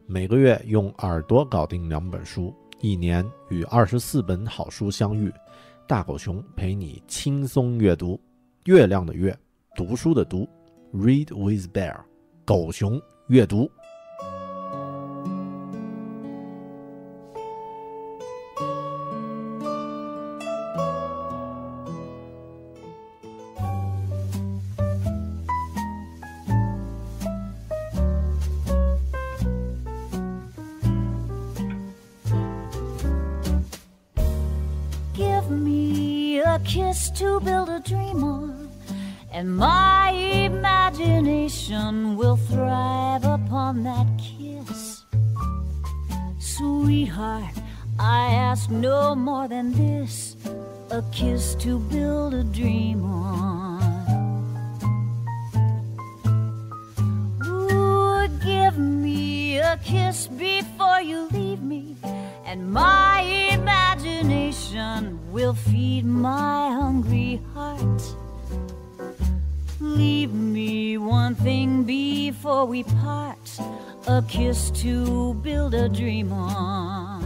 每个月用耳朵搞定2本书，一年与24本好书相遇。大狗熊陪你轻松阅读。月亮的月，读书的读 ，Read with Bear， 狗熊阅读。 A kiss to build a dream on, and my imagination will thrive upon that kiss. Sweetheart, I ask no more than this, a kiss to build a dream on. Ooh, give me a kiss before you leave me, and my imagination will feed my hungry heart. Leave me one thing before we part, a kiss to build a dream on.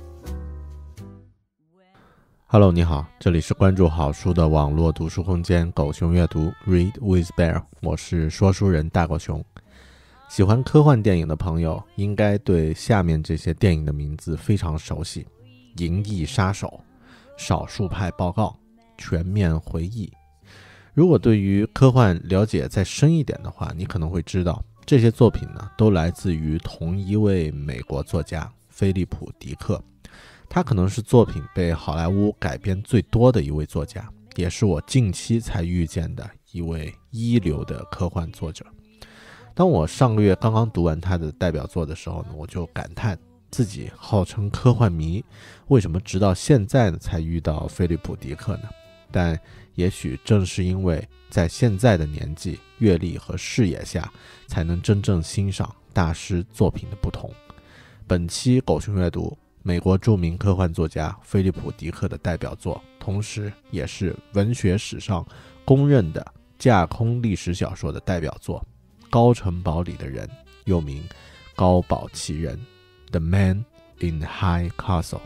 Hello， 你好，这里是关注好书的网络读书空间狗熊阅读 Read with Bear， 我是说书人大狗熊。喜欢科幻电影的朋友应该对下面这些电影的名字非常熟悉：银翼杀手、少数派报告、全面回忆。如果对于科幻了解再深一点的话，你可能会知道这些作品呢都来自于同一位美国作家菲利普·迪克。他可能是作品被好莱坞改编最多的一位作家，也是我近期才遇见的一位一流的科幻作者。当我上个月刚刚读完他的代表作的时候呢，我就感叹自己号称科幻迷，为什么直到现在呢才遇到菲利普·迪克呢？但也许正是因为在现在的年纪、阅历和视野下，才能真正欣赏大师作品的不同。本期狗熊阅读，美国著名科幻作家菲利普·迪克的代表作，同时也是文学史上公认的架空历史小说的代表作《高城堡里的人》，又名《高堡奇人》The Man in High Castle。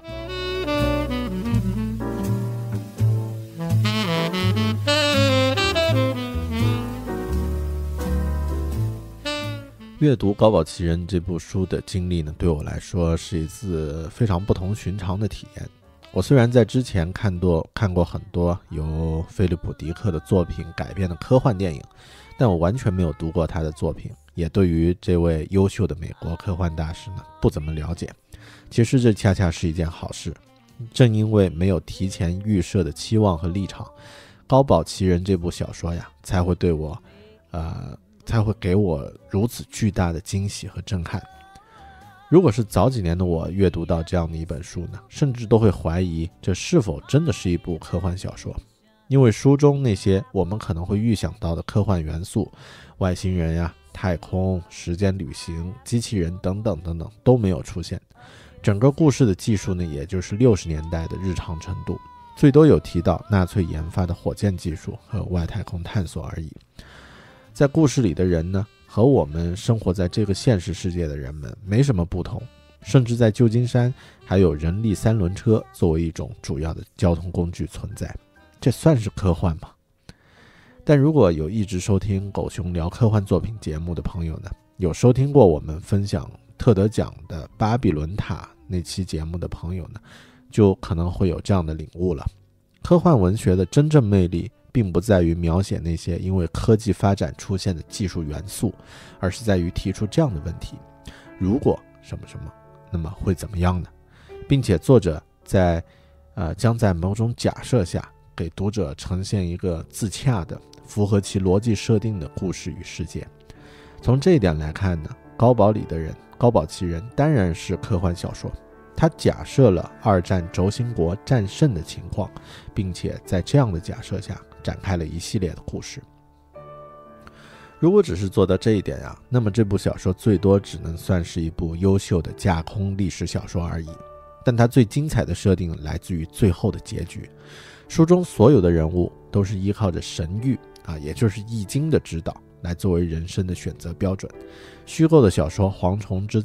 阅读《高堡奇人》这部书的经历呢，对我来说是一次非常不同寻常的体验。我虽然在之前看过很多由菲利普·迪克的作品改编的科幻电影，但我完全没有读过他的作品，也对于这位优秀的美国科幻大师呢不怎么了解。其实这恰恰是一件好事，正因为没有提前预设的期望和立场，《高堡奇人》这部小说呀才会给我如此巨大的惊喜和震撼。如果是早几年的我阅读到这样的一本书呢，甚至都会怀疑这是否真的是一部科幻小说，因为书中那些我们可能会预想到的科幻元素，外星人呀、太空、时间旅行、机器人等等等等都没有出现。整个故事的技术呢，也就是60年代的日常程度，最多有提到纳粹研发的火箭技术和外太空探索而已。在故事里的人呢，和我们生活在这个现实世界的人们没什么不同，甚至在旧金山还有人力3轮车作为一种主要的交通工具存在，这算是科幻吗？但如果有一直收听狗熊聊科幻作品节目的朋友呢，有收听过我们分享特德奖的巴比伦塔那期节目的朋友呢，就可能会有这样的领悟了。科幻文学的真正魅力并不在于描写那些因为科技发展出现的技术元素，而是在于提出这样的问题：如果什么什么，那么会怎么样呢？并且作者将在某种假设下给读者呈现一个自洽的、符合其逻辑设定的故事与世界。从这一点来看呢，高堡里的人、高堡奇人当然是科幻小说。他假设了2战轴心国战胜的情况，并且在这样的假设下展开了一系列的故事。如果只是做到这一点呀，那么这部小说最多只能算是一部优秀的架空历史小说而已。但它最精彩的设定来自于最后的结局。书中所有的人物都是依靠着神谕也就是易经的指导来作为人生的选择标准。虚构的小说《蝗虫之灾》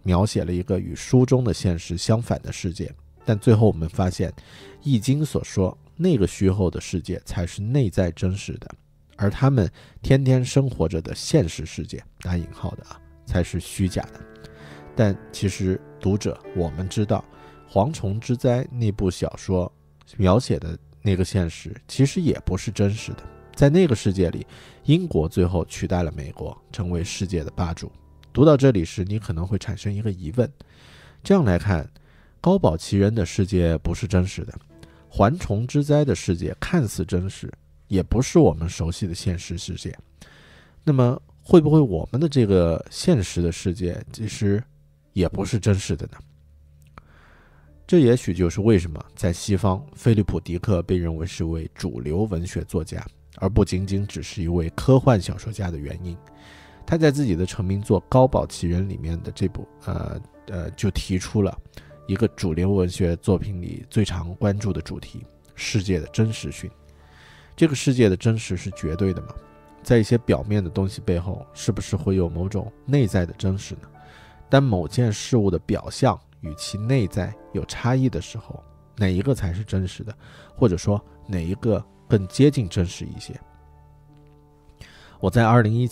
描写了一个与书中的现实相反的世界，但最后我们发现，易经所说那个虚构的世界才是内在真实的，而他们天天生活着的现实世界打引号的才是虚假的。但其实读者，我们知道蝗虫之灾那部小说描写的那个现实其实也不是真实的。在那个世界里，英国最后取代了美国，成为世界的霸主。读到这里时，你可能会产生一个疑问，这样来看，高保奇人的世界不是真实的，蝗虫之灾的世界看似真实，也不是我们熟悉的现实世界。那么会不会我们的这个现实的世界其实也不是真实的呢？这也许就是为什么在西方，菲利普·迪克被认为是位主流文学作家，而不仅仅只是一位科幻小说家的原因。他在自己的成名作《高保奇人》里面的这部就提出了一个主流文学作品里最常关注的主题：世界的真实性。这个世界的真实是绝对的吗？在一些表面的东西背后，是不是会有某种内在的真实呢？当某件事物的表象与其内在有差异的时候，哪一个才是真实的？或者说哪一个更接近真实一些？我在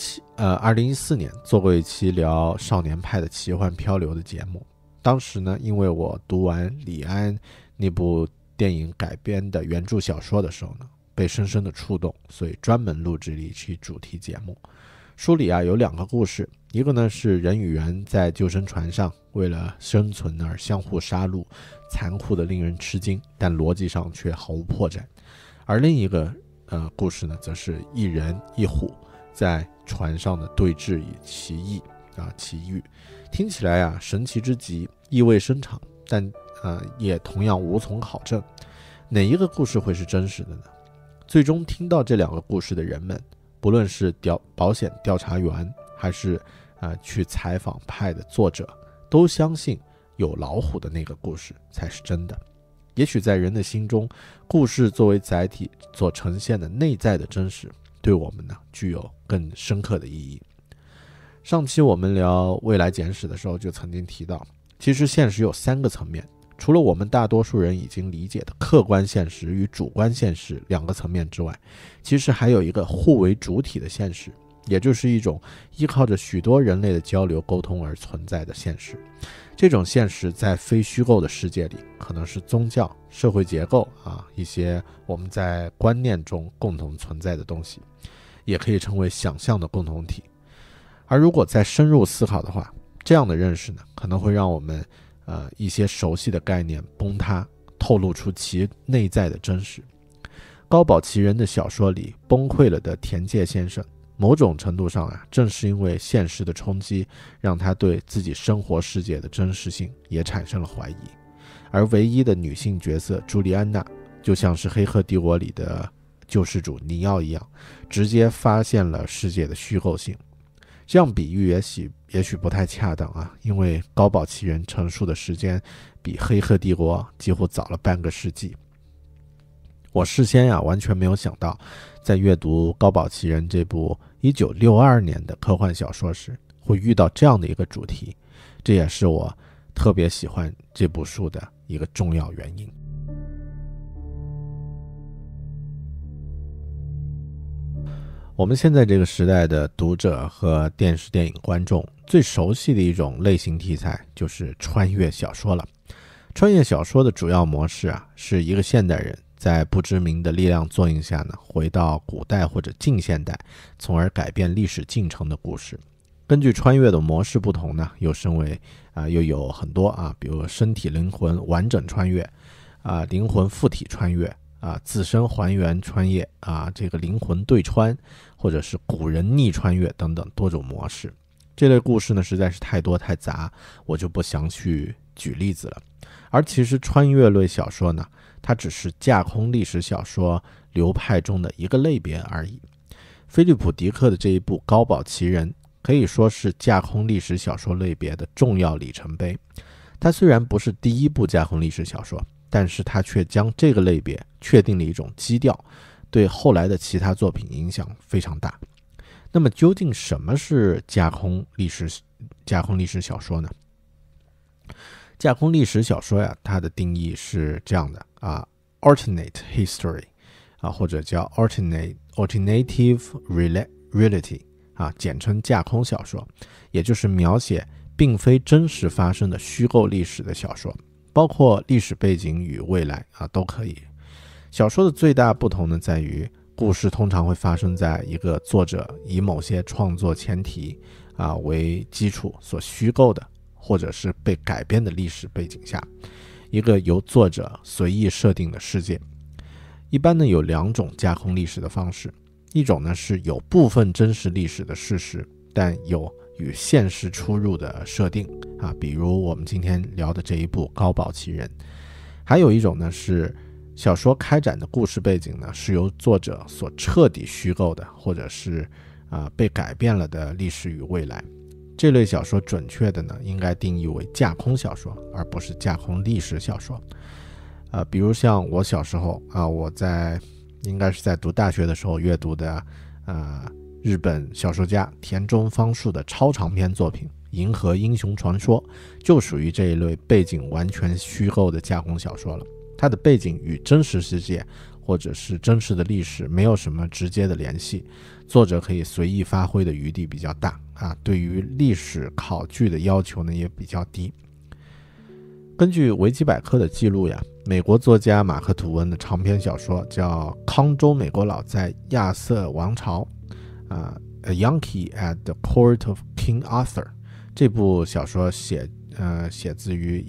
2014年做过一期聊少年派的奇幻漂流的节目，当时呢，因为我读完李安那部电影改编的原著小说的时候呢，被深深的触动，所以专门录制了一期主题节目。书里有2个故事，一个呢是人与人在救生船上为了生存而相互杀戮，残酷的令人吃惊，但逻辑上却毫无破绽。而另一个故事呢，则是一人一虎在船上的对峙与奇遇，听起来神奇之极，意味深长，但也同样无从考证，哪一个故事会是真实的呢？最终听到这2个故事的人们，不论是保险调查员，还是去采访派的作者，都相信有老虎的那个故事才是真的。也许在人的心中，故事作为载体所呈现的内在的真实，对我们呢具有更深刻的意义。上期我们聊未来简史的时候就曾经提到，其实现实有3个层面，除了我们大多数人已经理解的客观现实与主观现实2个层面之外，其实还有一个互为主体的现实，也就是一种依靠着许多人类的交流沟通而存在的现实。这种现实在非虚构的世界里，可能是宗教、社会结构一些我们在观念中共同存在的东西，也可以成为想象的共同体。而如果再深入思考的话，这样的认识呢，可能会让我们一些熟悉的概念崩塌，透露出其内在的真实。高保奇人的小说里崩溃了的田介先生，某种程度上正是因为现实的冲击，让他对自己生活世界的真实性也产生了怀疑。而唯一的女性角色朱莉安娜，就像是《黑客帝国》里的救世主尼奥一样，直接发现了世界的虚构性。这样比喻也许不太恰当因为高保奇人陈述的时间比《黑客帝国》几乎早了半个世纪。我事先完全没有想到，在阅读高保奇人这部1962年的科幻小说时，会遇到这样的一个主题，这也是我特别喜欢这部书的一个重要原因。我们现在这个时代的读者和电视电影观众最熟悉的一种类型题材就是穿越小说了。穿越小说的主要模式是一个现代人在不知名的力量作用下呢，回到古代或者近现代，从而改变历史进程的故事。根据穿越的模式不同呢，又分为又有很多比如身体灵魂完整穿越灵魂附体穿越自身还原穿越这个灵魂对穿，或者是古人逆穿越等等多种模式。这类故事呢实在是太多太杂，我就不详去举例子了。而其实穿越类小说呢，它只是架空历史小说流派中的一个类别而已。菲利普·迪克的这一部《高保奇人》可以说是架空历史小说类别的重要里程碑。它虽然不是第一部架空历史小说，但是它却将这个类别确定了一种基调，对后来的其他作品影响非常大。那么究竟什么是架空历史小说呢？ 架空历史小说呀，它的定义是这样的啊 ，alternate history 啊，或者叫 alternative reality 啊，简称架空小说，也就是描写并非真实发生的虚构历史的小说，包括历史背景与未来啊都可以。小说的最大不同呢，在于故事通常会发生在一个作者以某些创作前提啊为基础所虚构的或者是被改编的历史背景下，一个由作者随意设定的世界。一般呢有2种架空历史的方式，一种呢是有部分真实历史的事实，但有与现实出入的设定啊，比如我们今天聊的这一部《高堡奇人》。还有一种呢是小说开展的故事背景呢是由作者所彻底虚构的，或者是被改变了的历史与未来。这类小说准确的呢应该定义为架空小说，而不是架空历史小说。比如像我小时候我应该是在读大学的时候阅读的日本小说家田中芳树的超长篇作品《银河英雄传说》，就属于这一类背景完全虚构的架空小说了。它的背景与真实世界或者是真实的历史没有什么直接的联系，作者可以随意发挥的余地比较大对于历史考据的要求呢也比较低。根据维基百科的记录呀，美国作家马克吐温的长篇小说叫《康州美国佬在亚瑟王朝》A Yankee at the Court of King Arthur， 这部小说写自于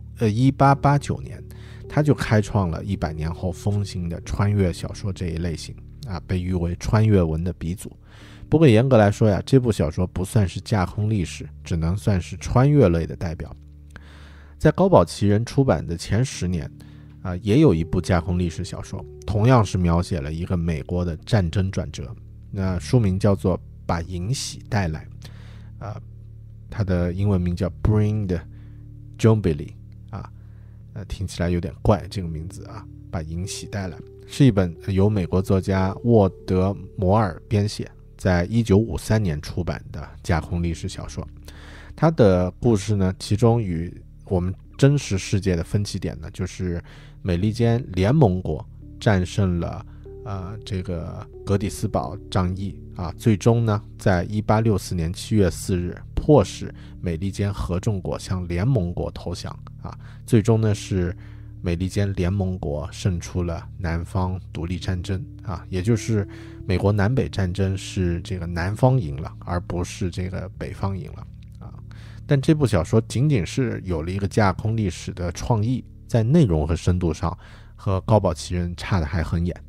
1889年，他就开创了100年后风行的穿越小说这一类型被誉为穿越文的鼻祖。不过严格来说呀，这部小说不算是架空历史，只能算是穿越类的代表。在高堡奇人出版的前10年也有一部架空历史小说，同样是描写了一个美国的战争转折，那书名叫做把银喜带来它的英文名叫 Bring the Jubilee听起来有点怪，这个名字把银喜带来，是一本由美国作家沃德摩尔编写，在1953年出版的架空历史小说。它的故事呢，其中与我们真实世界的分歧点呢，就是美利坚联盟国战胜了这个格底斯堡战役最终呢在1864年7月4日迫使美利坚合众国向联盟国投降最终呢是美利坚联盟国胜出了南方独立战争也就是美国南北战争是这个南方赢了，而不是这个北方赢了但这部小说仅仅是有了一个架空历史的创意，在内容和深度上和高堡奇人差得还很远。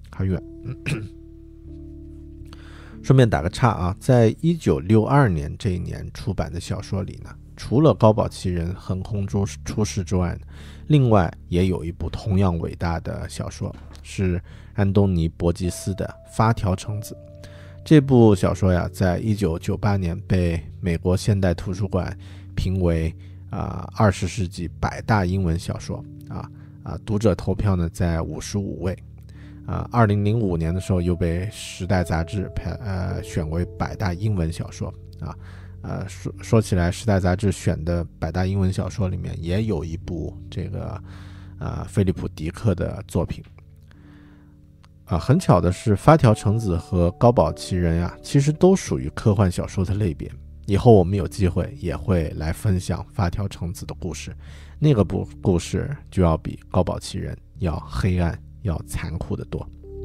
顺便打个岔在1962年这一年出版的小说里呢，除了高堡奇人横空出世之外，另外也有一部同样伟大的小说，是安东尼·伯吉斯的《发条橙子》。这部小说呀，在1998年被美国现代图书馆评为20世纪100大英文小说读者投票呢在55位2005年的时候又被时代杂志选为100大英文小说说起来，时代杂志选的100大英文小说里面也有一部这个菲利普·迪克的作品很巧的是，发条橙子和高堡奇人其实都属于科幻小说的类别。以后我们有机会也会来分享发条橙子的故事，那个故事就要比高堡奇人要黑暗、要残酷得多。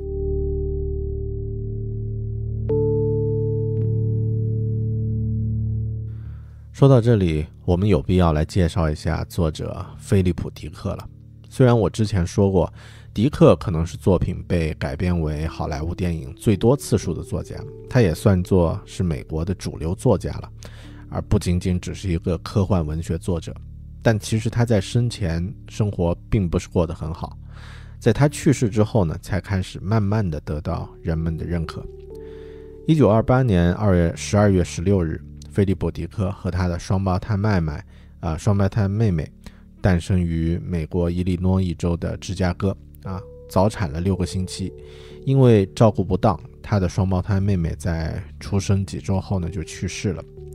说到这里，我们有必要来介绍一下作者菲利普·迪克了。虽然我之前说过，迪克可能是作品被改编为好莱坞电影最多次数的作家，他也算作是美国的主流作家了，而不仅仅只是一个科幻文学作者。但其实他在生前生活并不是过得很好，在他去世之后呢，才开始慢慢的得到人们的认可。1928年12月16日，菲利普·迪克和他的双胞胎妹妹诞生于美国伊利诺伊州的芝加哥早产了6个星期，因为照顾不当，他的双胞胎妹妹在出生几周后呢就去世了。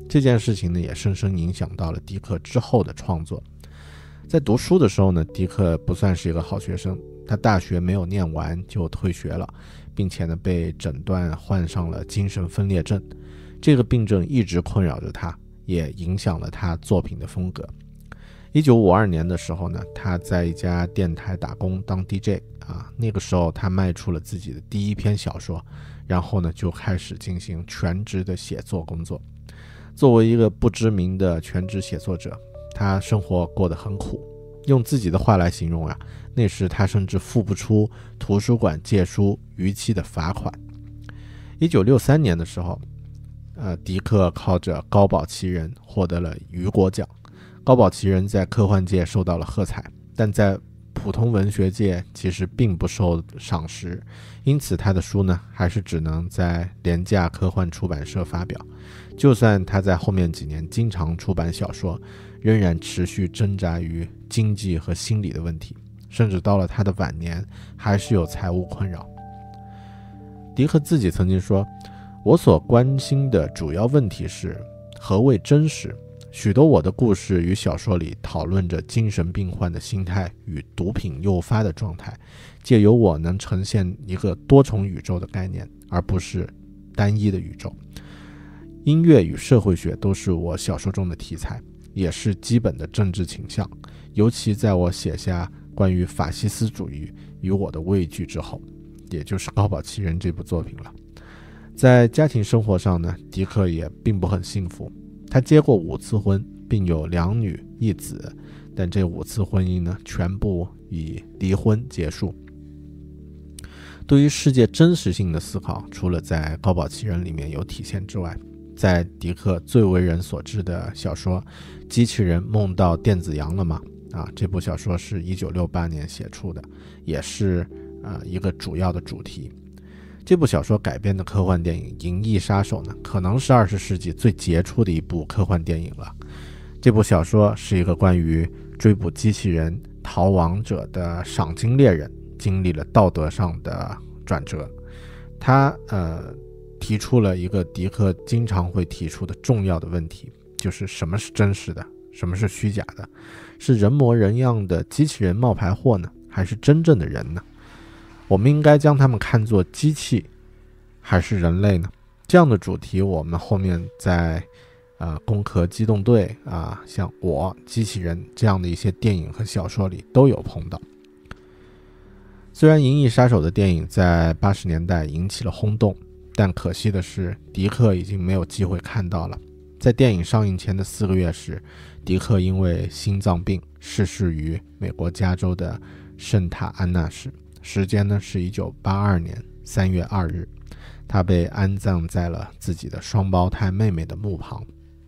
这件事情呢，也深深影响到了迪克之后的创作。在读书的时候呢，迪克不算是一个好学生，他大学没有念完就退学了，并且呢被诊断患上了精神分裂症。这个病症一直困扰着他，也影响了他作品的风格。1952年的时候呢，他在一家电台打工当 DJ 那个时候他卖出了自己的第一篇小说，然后呢就开始进行全职的写作工作。作为一个不知名的全职写作者，他生活过得很苦，用自己的话来形容那时他甚至付不出图书馆借书逾期的罚款。1963年的时候，迪克靠着高堡奇人获得了雨果奖。高堡奇人在科幻界受到了喝彩，但在普通文学界其实并不受赏识，因此他的书呢还是只能在廉价科幻出版社发表。就算他在后面几年经常出版小说，仍然持续挣扎于经济和心理的问题，甚至到了他的晚年还是有财务困扰。迪克自己曾经说，我所关心的主要问题是何谓真实。许多我的故事与小说里讨论着精神病患的心态与毒品诱发的状态，借由我能呈现一个多重宇宙的概念，而不是单一的宇宙。音乐与社会学都是我小说中的题材，也是基本的政治倾向，尤其在我写下关于法西斯主义与我的畏惧之后，也就是《高堡奇人》这部作品了。在家庭生活上呢，迪克也并不很幸福，他结过5次婚，并有2女1子，但这5次婚姻呢，全部以离婚结束。对于世界真实性的思考，除了在《高堡奇人》里面有体现之外，在迪克最为人所知的小说《机器人梦到电子羊了吗》这部小说是1968年写出的，也是一个主要的主题。这部小说改编的科幻电影《银翼杀手》呢，可能是20世纪最杰出的一部科幻电影了。这部小说是一个关于追捕机器人逃亡者的赏金猎人经历了道德上的转折。他提出了一个迪克经常会提出的重要的问题，就是什么是真实的，什么是虚假的，是人模人样的机器人冒牌货呢，还是真正的人呢？我们应该将他们看作机器还是人类呢？这样的主题我们后面在攻壳机动队像我机器人这样的一些电影和小说里都有碰到。虽然《银翼杀手》的电影在80年代引起了轰动，但可惜的是迪克已经没有机会看到了。在电影上映前的4个月时，迪克因为心脏病逝世于美国加州的圣塔安娜市，时间呢是1982年3月2日，他被安葬在了自己的双胞胎妹妹的墓旁。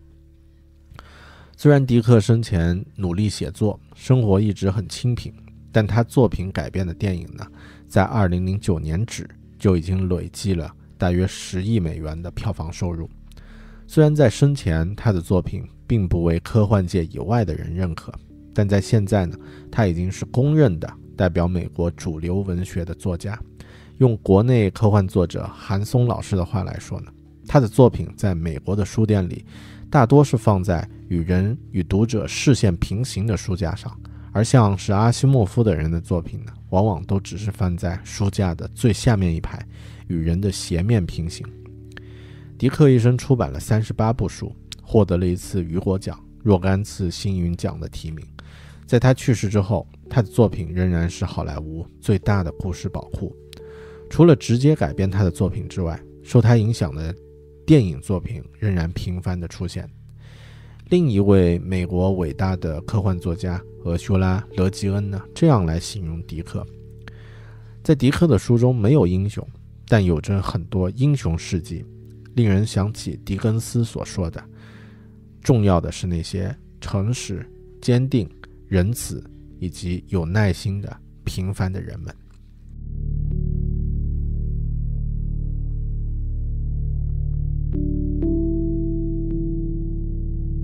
虽然迪克生前努力写作，生活一直很清贫，但他作品改编的电影呢，在2009年止就已经累计了大约10亿美元的票房收入。虽然在生前他的作品并不为科幻界以外的人认可，但在现在呢，他已经是公认的代表美国主流文学的作家。用国内科幻作者韩松老师的话来说呢，他的作品在美国的书店里大多是放在与人与读者视线平行的书架上，而像是阿西莫夫的人的作品呢，往往都只是放在书架的最下面一排，与人的斜面平行。迪克一生出版了38部书，获得了1次雨果奖、若干次星云奖的提名。在他去世之后，他的作品仍然是好莱坞最大的故事宝库。除了直接改编他的作品之外，受他影响的电影作品仍然频繁地出现。另一位美国伟大的科幻作家俄修拉·勒吉恩呢，这样来形容迪克：在迪克的书中没有英雄，但有着很多英雄事迹，令人想起狄更斯所说的，重要的是那些诚实、坚定、仁慈以及有耐心的平凡的人们。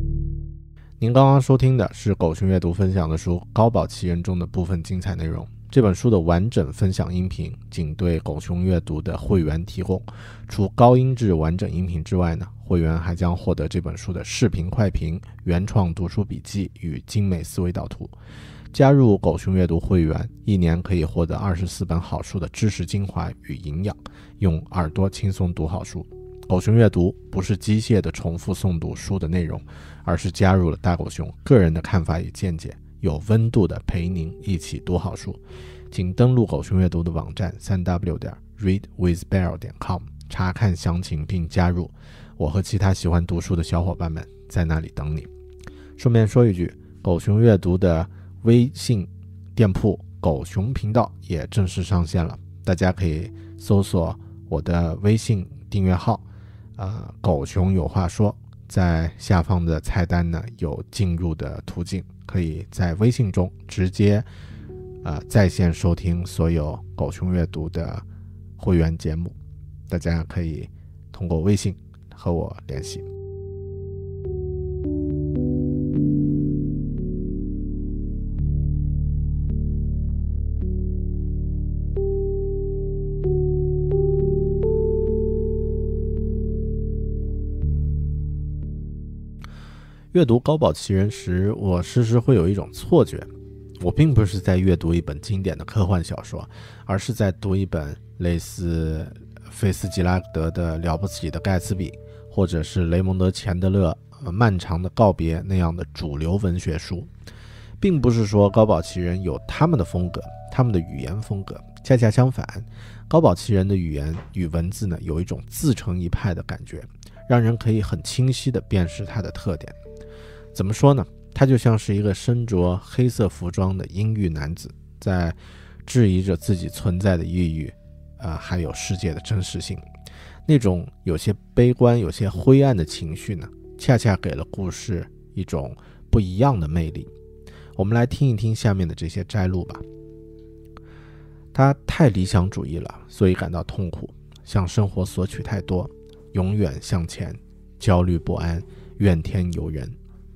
您刚刚收听的是狗熊阅读分享的书《高堡奇人》中的部分精彩内容。 这本书的完整分享音频仅对狗熊阅读的会员提供，除高音质完整音频之外呢，会员还将获得这本书的视频快评、原创读书笔记与精美思维导图。加入狗熊阅读会员，1年可以获得24本好书的知识精华与营养，用耳朵轻松读好书。狗熊阅读不是机械的重复诵读书的内容，而是加入了大狗熊个人的看法与见解，有温度的陪您一起读好书。请登录狗熊阅读的网站 3w.readwithbear.com 查看详情并加入，我和其他喜欢读书的小伙伴们在那里等你。顺便说一句，狗熊阅读的微信店铺狗熊频道也正式上线了，大家可以搜索我的微信订阅号狗熊有话说，在下方的菜单呢有进入的途径，可以在微信中直接在线收听所有狗熊阅读的会员节目，大家可以通过微信和我联系。阅读高堡奇人时，我时时会有一种错觉，我并不是在阅读一本经典的科幻小说，而是在读一本类似菲斯吉拉德的《了不起的盖茨比》，或者是雷蒙德·钱德勒《漫长的告别》那样的主流文学书。并不是说高堡奇人有他们的风格，他们的语言风格，恰恰相反，高堡奇人的语言与文字呢，有一种自成一派的感觉，让人可以很清晰地辨识它的特点。怎么说呢？他就像是一个身着黑色服装的阴郁男子，在质疑着自己存在的意义，还有世界的真实性。那种有些悲观、有些灰暗的情绪呢，恰恰给了故事一种不一样的魅力。我们来听一听下面的这些摘录吧。他太理想主义了，所以感到痛苦，向生活索取太多，永远向前，焦虑不安，怨天尤人。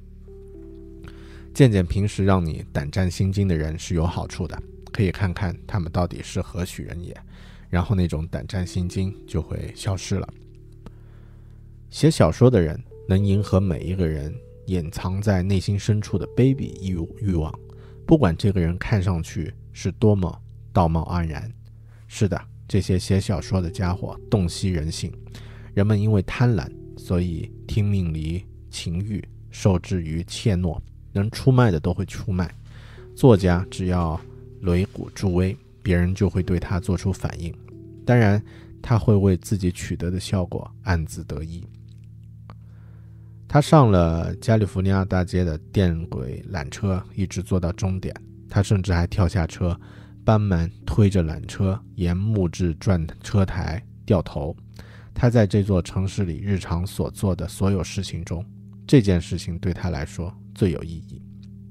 见见平时让你胆战心惊的人是有好处的，可以看看他们到底是何许人也，然后那种胆战心惊就会消失了。写小说的人能迎合每一个人隐藏在内心深处的卑鄙欲望，不管这个人看上去是多么道貌岸然。是的，这些写小说的家伙洞悉人性，人们因为贪婪，所以听命于情欲，受制于怯懦，能出卖的都会出卖。作家只要擂鼓助威，别人就会对他做出反应，当然他会为自己取得的效果暗自得意。他上了加利福尼亚大街的电轨缆车，一直坐到终点。他甚至还跳下车，班门推着缆车沿木质转车台掉头。他在这座城市里日常所做的所有事情中，这件事情对他来说最有意义。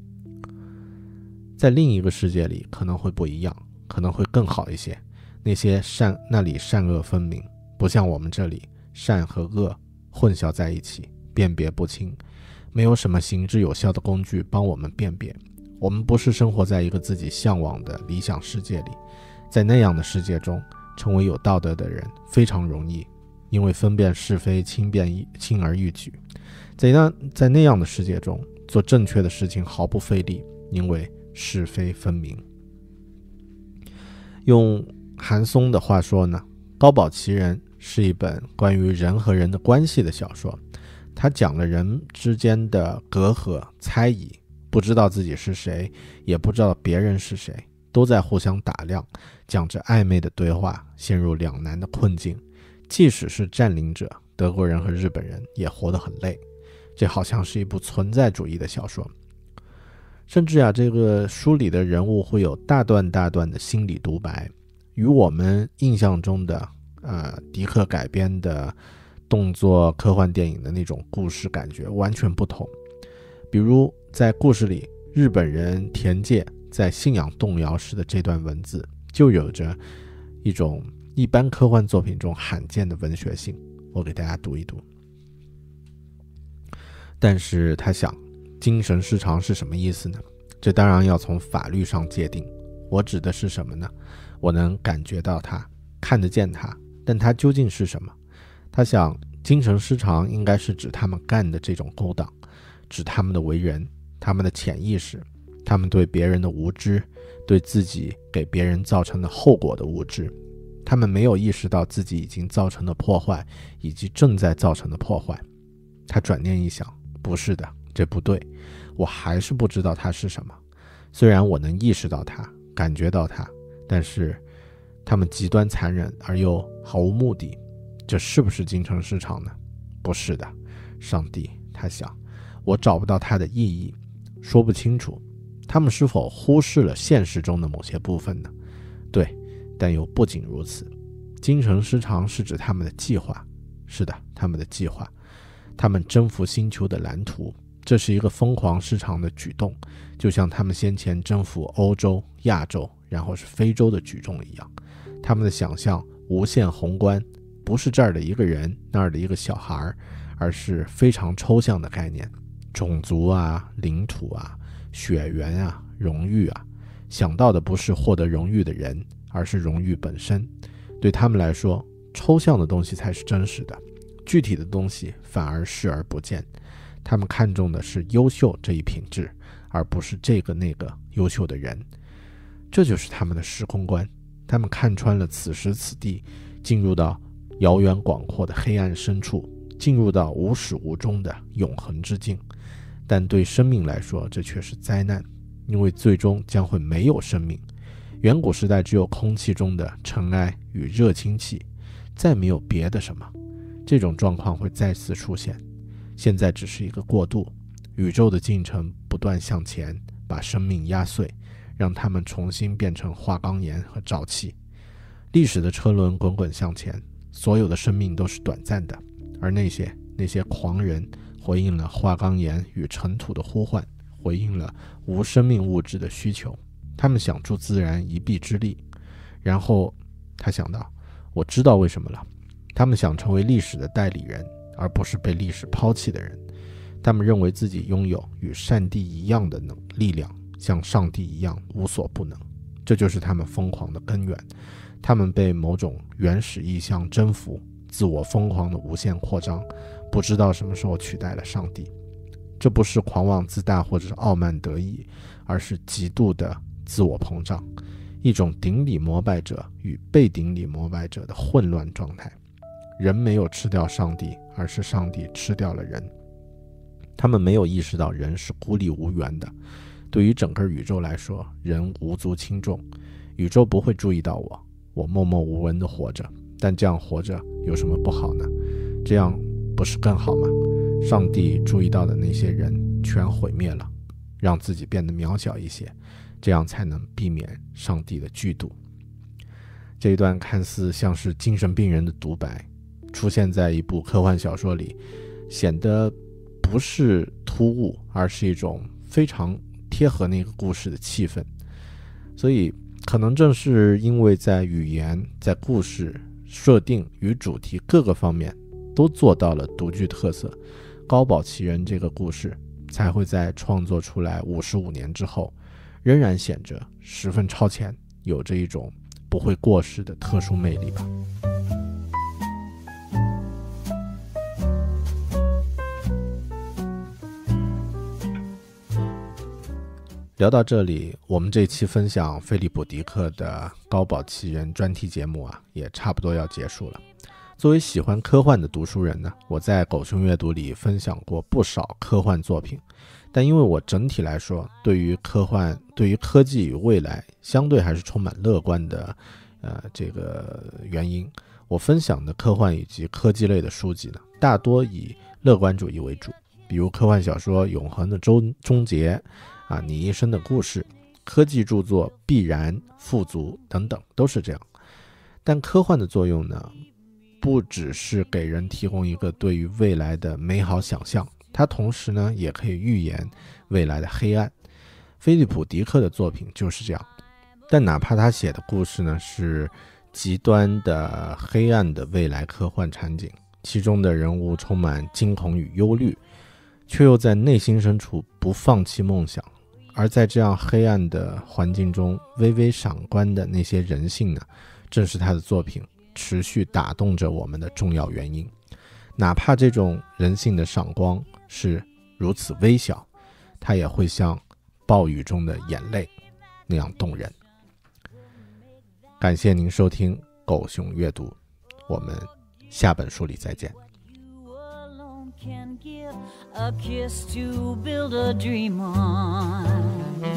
在另一个世界里可能会不一样，可能会更好一些。那里善恶分明，不像我们这里善和恶混淆在一起，辨别不清，没有什么行之有效的工具帮我们辨别。我们不是生活在一个自己向往的理想世界里，在那样的世界中，成为有道德的人非常容易，因为分辨是非轻而易举。在那样的世界中，做正确的事情毫不费力，因为是非分明。用韩松的话说呢，高堡奇人是一本关于人和人的关系的小说。他讲了人之间的隔阂、猜疑，不知道自己是谁，也不知道别人是谁，都在互相打量，讲着暧昧的对话，陷入两难的困境。即使是占领者，德国人和日本人也活得很累。这好像是一部存在主义的小说。甚至这个书里的人物会有大段大段的心理独白，与我们印象中的迪克改编的动作科幻电影的那种故事感觉完全不同。比如在故事里，日本人田介在信仰动摇时的这段文字，就有着一种一般科幻作品中罕见的文学性。我给大家读一读。但是他想，精神失常是什么意思呢？这当然要从法律上界定。 我指的是什么呢？我能感觉到它，看得见它，但它究竟是什么？他想，精神失常应该是指他们干的这种勾当，指他们的为人，他们的潜意识，他们对别人的无知，对自己给别人造成的后果的无知。他们没有意识到自己已经造成的破坏，以及正在造成的破坏。他转念一想，不是的，这不对，我还是不知道它是什么。虽然我能意识到它，感觉到它，但是他们极端残忍而又毫无目的，这是不是精神失常呢？不是的，上帝，他想，我找不到它的意义，说不清楚。他们是否忽视了现实中的某些部分呢？对，但又不仅如此。精神失常是指他们的计划，是的，他们的计划，他们征服星球的蓝图，这是一个疯狂失常的举动，就像他们先前征服欧洲、亚洲，然后是非洲的举动一样。他们的想象无限宏观，不是这儿的一个人，那儿的一个小孩，而是非常抽象的概念，种族啊、领土啊、血缘啊、荣誉啊。想到的不是获得荣誉的人，而是荣誉本身。对他们来说，抽象的东西才是真实的，具体的东西反而视而不见。他们看重的是优秀这一品质，而不是这个那个优秀的人。这就是他们的时空观，他们看穿了此时此地，进入到遥远广阔的黑暗深处，进入到无始无终的永恒之境。但对生命来说，这却是灾难，因为最终将会没有生命。远古时代只有空气中的尘埃与热氢气，再没有别的什么。这种状况会再次出现，现在只是一个过渡。宇宙的进程不断向前，把生命压碎，让它们重新变成花岗岩和沼气。历史的车轮滚滚向前，所有的生命都是短暂的，而那些狂人回应了花岗岩与尘土的呼唤，回应了无生命物质的需求。他们想助自然一臂之力。然后他想到，我知道为什么了。他们想成为历史的代理人，而不是被历史抛弃的人。他们认为自己拥有与上帝一样的力量，像上帝一样无所不能。这就是他们疯狂的根源。他们被某种原始意象征服，自我疯狂的无限扩张，不知道什么时候取代了上帝。这不是狂妄自大或者是傲慢得意，而是极度的自我膨胀，一种顶礼膜拜者与被顶礼膜拜者的混乱状态。人没有吃掉上帝，而是上帝吃掉了人。他们没有意识到人是孤立无援的，对于整个宇宙来说，人无足轻重。宇宙不会注意到我默默无闻地活着，但这样活着有什么不好呢？这样不是更好吗？上帝注意到的那些人全毁灭了，让自己变得渺小一些，这样才能避免上帝的剧毒。这一段看似像是精神病人的独白，出现在一部科幻小说里，显得不是突兀，而是一种非常贴合那个故事的气氛。所以可能正是因为在语言、在故事设定与主题各个方面都做到了独具特色，高保奇人这个故事才会在创作出来55年之后，仍然显着十分超前，有着一种不会过时的特殊魅力吧。聊到这里，我们这期分享菲利普·迪克的高保奇人专题节目也差不多要结束了。作为喜欢科幻的读书人呢，我在狗熊阅读里分享过不少科幻作品，但因为我整体来说对于科技与未来相对还是充满乐观的这个原因，我分享的科幻以及科技类的书籍呢，大多以乐观主义为主，比如科幻小说《永恒的终结》你一生的故事，科技著作《必然》《富足》等等都是这样。但科幻的作用呢，不只是给人提供一个对于未来的美好想象，它同时呢也可以预言未来的黑暗。菲利普·迪克的作品就是这样，但哪怕他写的故事呢是极端的黑暗的未来科幻场景，其中的人物充满惊恐与忧虑，却又在内心深处不放弃梦想， 而在这样黑暗的环境中，微微闪光的那些人性呢，正是他的作品持续打动着我们的重要原因。哪怕这种人性的闪光是如此微小，它也会像暴雨中的眼泪那样动人。感谢您收听狗熊阅读，我们下本书里再见。 Can give a kiss to build a dream on.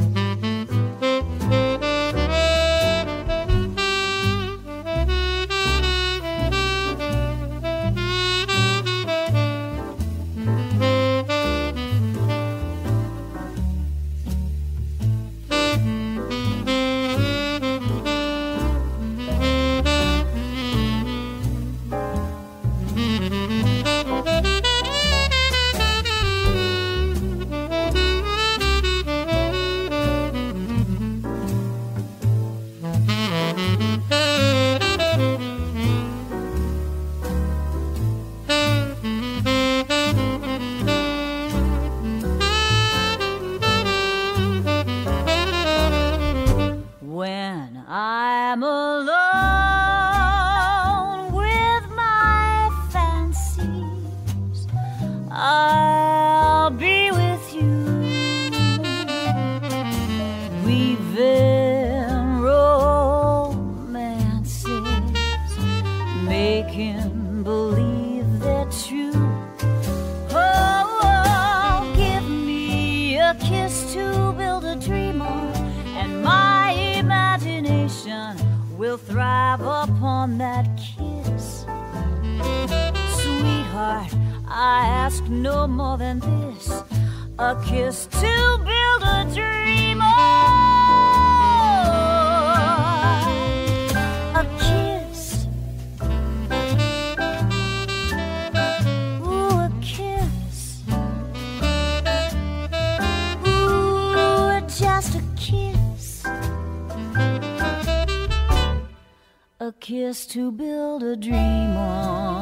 I'm alone with my fancies, I'll be with you, weaving romances, making believe they're true. Oh, give me a kiss to build a dream on, and my imagination will thrive upon that kiss. Sweetheart, I ask no more than this, a kiss to build a dream on. A kiss. Ooh, a kiss. Ooh, just a kiss. A kiss to build a dream on.